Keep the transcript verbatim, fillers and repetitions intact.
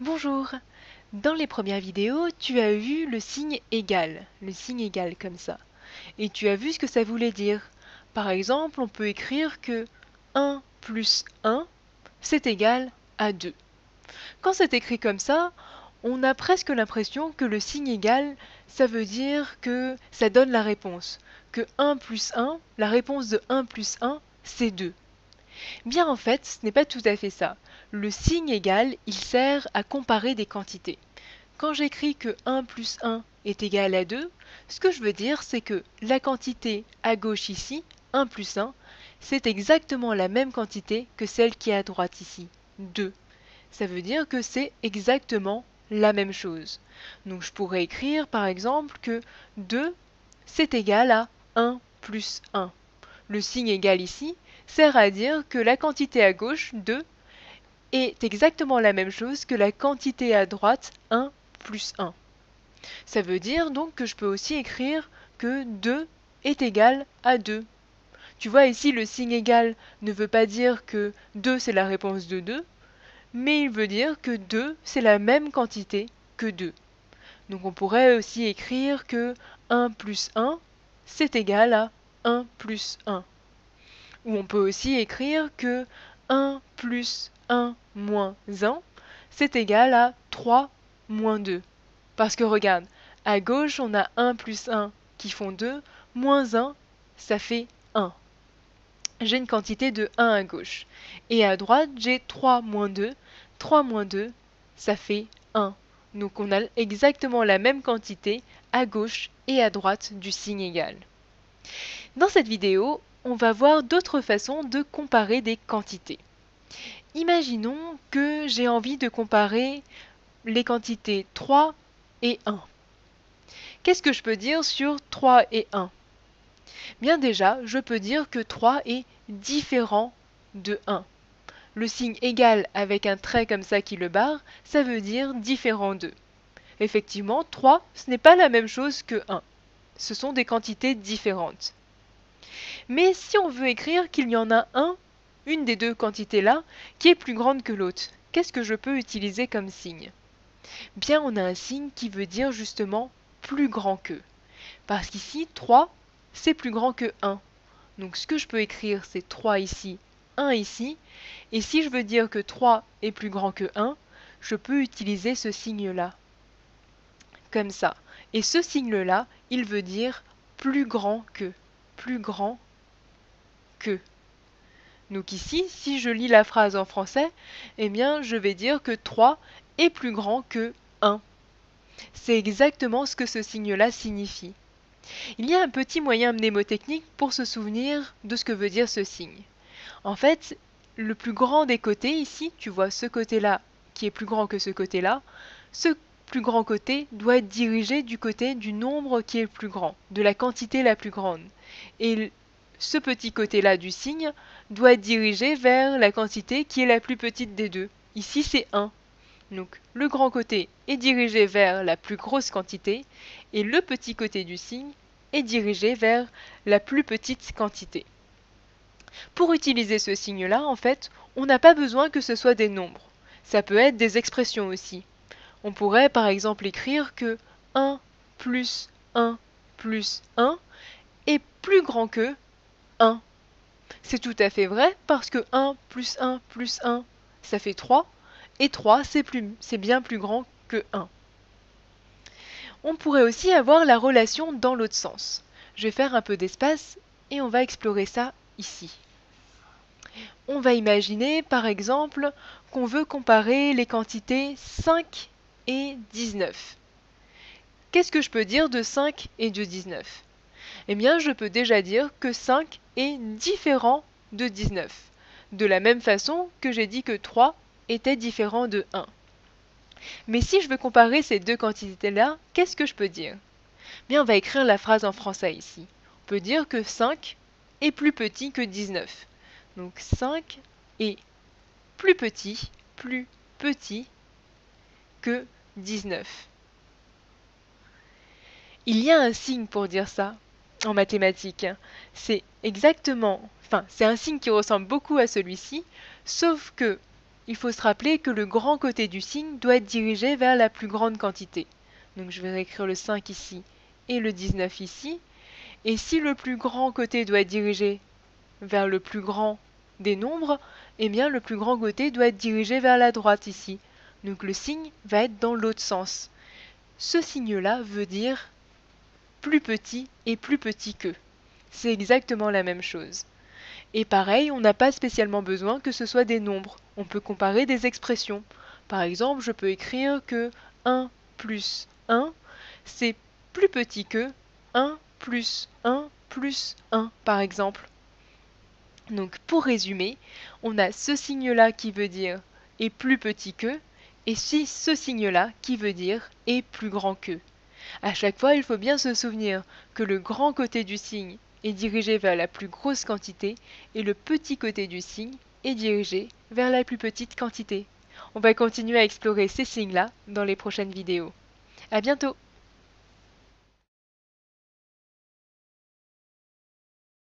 Bonjour! Dans les premières vidéos, tu as vu le signe égal, le signe égal comme ça. Et tu as vu ce que ça voulait dire. Par exemple, on peut écrire que un plus un, c'est égal à deux. Quand c'est écrit comme ça, on a presque l'impression que le signe égal, ça veut dire que ça donne la réponse. Que un plus un, la réponse de un plus un, c'est deux. Bien en fait, ce n'est pas tout à fait ça. Le signe égal, il sert à comparer des quantités. Quand j'écris que un plus un est égal à deux, ce que je veux dire, c'est que la quantité à gauche ici, un plus un, c'est exactement la même quantité que celle qui est à droite ici, deux. Ça veut dire que c'est exactement la même chose. Donc je pourrais écrire par exemple que deux, c'est égal à un plus un. Le signe égal ici sert à dire que la quantité à gauche, deux, est exactement la même chose que la quantité à droite, un plus un. Ça veut dire donc que je peux aussi écrire que deux est égal à deux. Tu vois ici le signe égal ne veut pas dire que deux c'est la réponse de deux, mais il veut dire que deux c'est la même quantité que deux. Donc on pourrait aussi écrire que un plus un c'est égal à un plus un. Ou on peut aussi écrire que un plus un moins un, c'est égal à trois moins deux. Parce que regarde, à gauche on a un plus un qui font deux, moins un, ça fait un. J'ai une quantité de un à gauche. Et à droite, j'ai trois moins deux. trois moins deux, ça fait un. Donc on a exactement la même quantité à gauche et à droite du signe égal. Dans cette vidéo, on va voir d'autres façons de comparer des quantités. Imaginons que j'ai envie de comparer les quantités trois et un. Qu'est-ce que je peux dire sur trois et un? Bien déjà, je peux dire que trois est différent de un. Le signe égal avec un trait comme ça qui le barre, ça veut dire différent de. Effectivement, trois, ce n'est pas la même chose que un. Ce sont des quantités différentes. Mais si on veut écrire qu'il y en a un, une des deux quantités-là, qui est plus grande que l'autre, qu'est-ce que je peux utiliser comme signe? Bien, on a un signe qui veut dire justement plus grand que. Parce qu'ici, trois, c'est plus grand que un. Donc ce que je peux écrire, c'est trois ici, un ici. Et si je veux dire que trois est plus grand que un, je peux utiliser ce signe-là. Comme ça. Et ce signe-là, il veut dire plus grand que. Plus grand que. Donc ici, si je lis la phrase en français, eh bien je vais dire que trois est plus grand que un. C'est exactement ce que ce signe-là signifie. Il y a un petit moyen mnémotechnique pour se souvenir de ce que veut dire ce signe. En fait, le plus grand des côtés ici, tu vois ce côté-là qui est plus grand que ce côté-là, ce plus grand côté doit être dirigé du côté du nombre qui est le plus grand, de la quantité la plus grande. Et ce petit côté-là du signe doit être dirigé vers la quantité qui est la plus petite des deux. Ici, c'est un. Donc, le grand côté est dirigé vers la plus grosse quantité et le petit côté du signe est dirigé vers la plus petite quantité. Pour utiliser ce signe-là, en fait, on n'a pas besoin que ce soit des nombres. Ça peut être des expressions aussi. On pourrait par exemple écrire que un plus un plus un est plus grand que un. C'est tout à fait vrai parce que un plus un plus un, ça fait trois. Et trois, c'est plus, c'est bien plus grand que un. On pourrait aussi avoir la relation dans l'autre sens. Je vais faire un peu d'espace et on va explorer ça ici. On va imaginer par exemple qu'on veut comparer les quantités cinq et dix-neuf. Qu'est-ce que je peux dire de cinq et de dix-neuf? Eh bien, je peux déjà dire que cinq est différent de dix-neuf. De la même façon que j'ai dit que trois était différent de un. Mais si je veux comparer ces deux quantités-là, qu'est-ce que je peux dire? Bien, on va écrire la phrase en français ici. On peut dire que cinq est plus petit que dix-neuf. Donc cinq est plus petit, plus petit que dix-neuf. Il y a un signe pour dire ça en mathématiques. C'est exactement, enfin, c'est un signe qui ressemble beaucoup à celui-ci, sauf que il faut se rappeler que le grand côté du signe doit être dirigé vers la plus grande quantité. Donc je vais réécrire le cinq ici et le dix-neuf ici. Et si le plus grand côté doit être dirigé vers le plus grand des nombres, eh bien le plus grand côté doit être dirigé vers la droite ici. Donc le signe va être dans l'autre sens. Ce signe-là veut dire plus petit et plus petit que. C'est exactement la même chose. Et pareil, on n'a pas spécialement besoin que ce soit des nombres. On peut comparer des expressions. Par exemple, je peux écrire que un plus un, c'est plus petit que un plus un plus un, par exemple. Donc pour résumer, on a ce signe-là qui veut dire est plus petit que, et si ce signe-là qui veut dire est plus grand que. À chaque fois, il faut bien se souvenir que le grand côté du signe est dirigé vers la plus grosse quantité et le petit côté du signe est dirigé vers la plus petite quantité. On va continuer à explorer ces signes-là dans les prochaines vidéos. À bientôt!